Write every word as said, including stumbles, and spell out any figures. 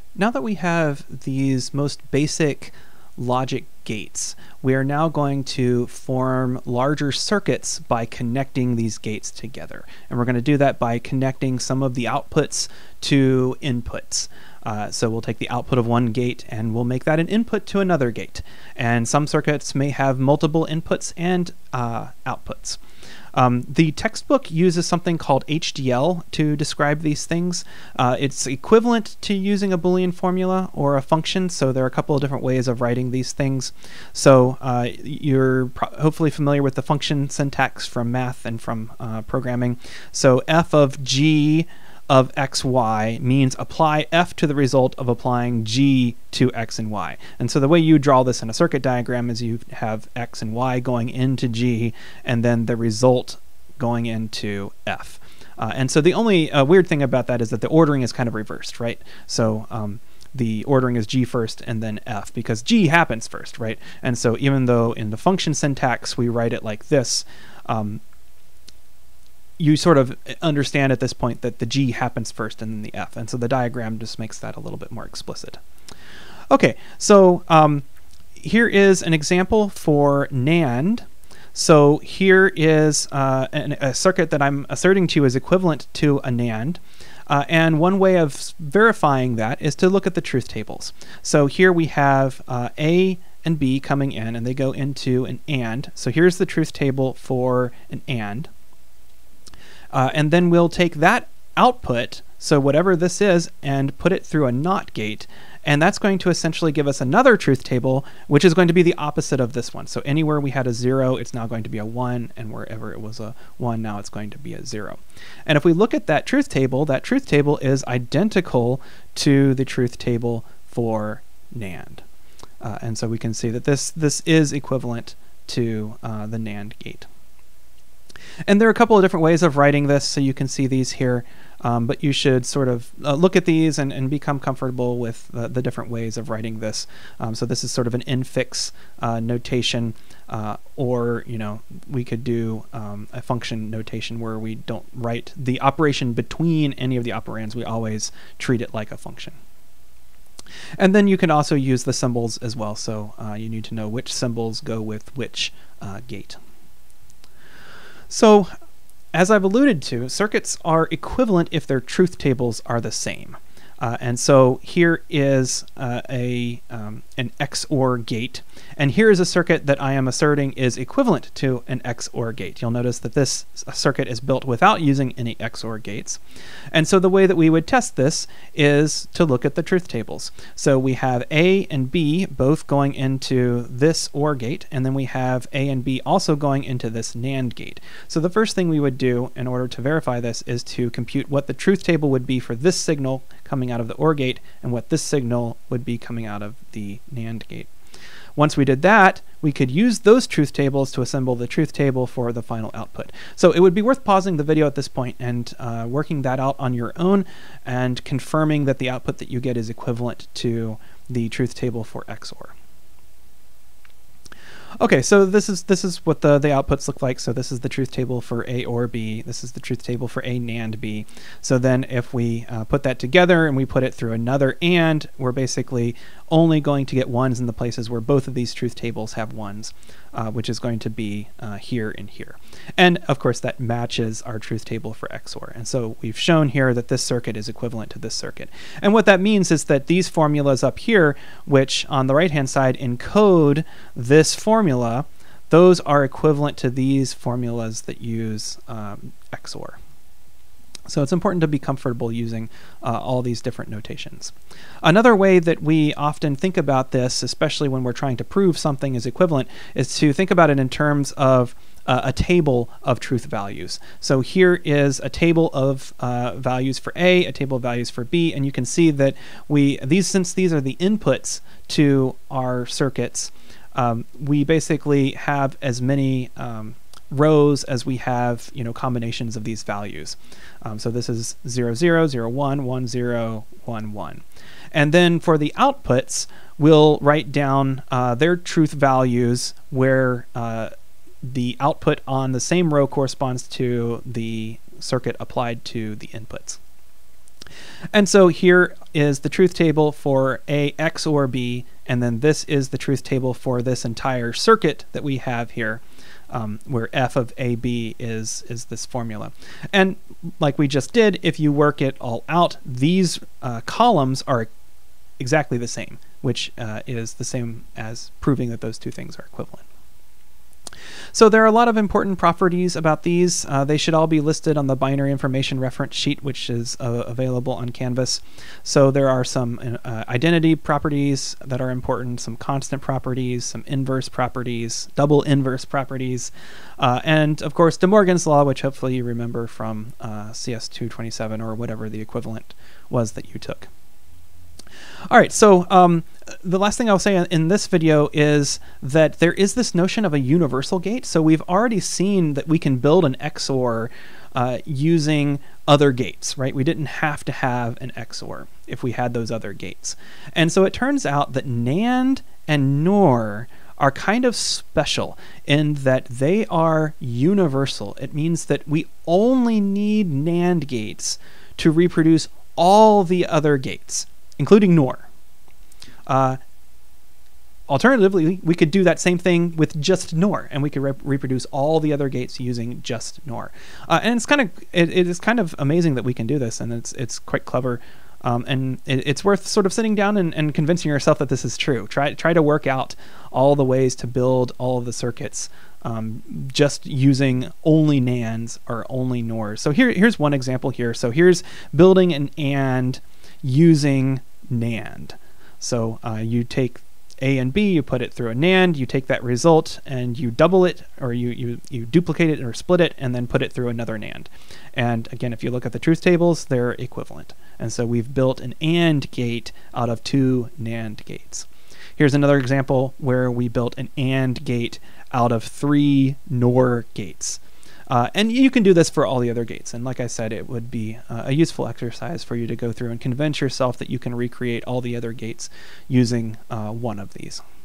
Now that we have these most basic logic gates, we are now going to form larger circuits by connecting these gates together. And we're going to do that by connecting some of the outputs to inputs. Uh, so we'll take the output of one gate and we'll make that an input to another gate. And some circuits may have multiple inputs and uh, outputs. Um, the textbook uses something called H D L to describe these things. Uh, it's equivalent to using a Boolean formula or a function, so there are a couple of different ways of writing these things. So uh, you're pro hopefully familiar with the function syntax from math and from uh, programming. So f of g of x, y means apply f to the result of applying g to x and y. And so the way you draw this in a circuit diagram is you have x and y going into g, and then the result going into f. Uh, and so the only uh, weird thing about that is that the ordering is kind of reversed, right? So um, the ordering is g first and then f, because g happens first, right? And so even though in the function syntax we write it like this, um, you sort of understand at this point that the G happens first and then the F. And so the diagram just makes that a little bit more explicit. Okay, so um, here is an example for NAND. So here is uh, an, a circuit that I'm asserting to is equivalent to a NAND. Uh, and one way of verifying that is to look at the truth tables. So here we have uh, A and B coming in, and they go into an AND. So here's the truth table for an AND. Uh, and then we'll take that output, so whatever this is, and put it through a NOT gate. And that's going to essentially give us another truth table, which is going to be the opposite of this one. So anywhere we had a zero, it's now going to be a one, and wherever it was a one, now it's going to be a zero. And if we look at that truth table, that truth table is identical to the truth table for NAND. Uh, and so we can see that this, this is equivalent to uh, the NAND gate. And there are a couple of different ways of writing this, so you can see these here, um, but you should sort of uh, look at these and, and become comfortable with the, the different ways of writing this. Um, so this is sort of an infix uh, notation, uh, or you know, we could do um, a function notation where we don't write the operation between any of the operands. We always treat it like a function. And then you can also use the symbols as well, so uh, you need to know which symbols go with which uh, gate. So, as I've alluded to, circuits are equivalent if their truth tables are the same. Uh, and so here is uh, a um, an X O R gate, and here is a circuit that I am asserting is equivalent to an X O R gate. You'll notice that this circuit is built without using any X O R gates. And so the way that we would test this is to look at the truth tables. So we have A and B both going into this O R gate, and then we have A and B also going into this NAND gate. So the first thing we would do in order to verify this is to compute what the truth table would be for this signal coming out of the O R gate and what this signal would be coming out of the NAND gate. Once we did that, we could use those truth tables to assemble the truth table for the final output. So it would be worth pausing the video at this point and uh, working that out on your own and confirming that the output that you get is equivalent to the truth table for X O R. Okay, so this is this is what the, the outputs look like. So this is the truth table for A O R B. This is the truth table for A NAND B. So then if we uh, put that together and we put it through another AND, we're basically only going to get ones in the places where both of these truth tables have ones, uh, which is going to be uh, here and here. And of course that matches our truth table for X O R. And so we've shown here that this circuit is equivalent to this circuit. And what that means is that these formulas up here, which on the right hand side encode this formula, those are equivalent to these formulas that use um, X O R. So it's important to be comfortable using uh, all these different notations. Another way that we often think about this, especially when we're trying to prove something is equivalent, is to think about it in terms of uh, a table of truth values. So here is a table of uh, values for A, a table of values for B, and you can see that we these since these are the inputs to our circuits, um, we basically have as many um, rows as we have, you know, combinations of these values. Um, so this is zero, zero, zero, one, one, zero, one, one. And then for the outputs, we'll write down uh, their truth values where uh, the output on the same row corresponds to the circuit applied to the inputs. And so here is the truth table for A X O R B, and then this is the truth table for this entire circuit that we have here, um, where F of A B is, is this formula. And like we just did, if you work it all out, these uh, columns are exactly the same, which uh, is the same as proving that those two things are equivalent. So there are a lot of important properties about these. Uh, they should all be listed on the binary information reference sheet, which is uh, available on Canvas. So there are some uh, identity properties that are important, some constant properties, some inverse properties, double inverse properties, uh, and of course De Morgan's law, which hopefully you remember from uh, C S two twenty-seven or whatever the equivalent was that you took. All right, so um, the last thing I'll say in this video is that there is this notion of a universal gate. So we've already seen that we can build an X O R uh, using other gates, right? We didn't have to have an X O R if we had those other gates. And so it turns out that NAND and NOR are kind of special in that they are universal. It means that we only need NAND gates to reproduce all the other gates, including NOR. Uh, alternatively, we could do that same thing with just NOR, and we could rep reproduce all the other gates using just NOR. Uh, and it's kind of it, it is kind of amazing that we can do this, and it's it's quite clever. Um, and it, it's worth sort of sitting down and, and convincing yourself that this is true. Try try to work out all the ways to build all of the circuits um, just using only NANDs or only NORs. So here here's one example here. So here's building an AND using NAND. So uh, you take A and B, you put it through a NAND, you take that result and you double it, or you, you, you duplicate it or split it, and then put it through another NAND. And again, if you look at the truth tables, they're equivalent. And so we've built an AND gate out of two NAND gates. Here's another example where we built an AND gate out of three NOR gates. Uh, and you can do this for all the other gates. And like I said, it would be uh, a useful exercise for you to go through and convince yourself that you can recreate all the other gates using uh, one of these.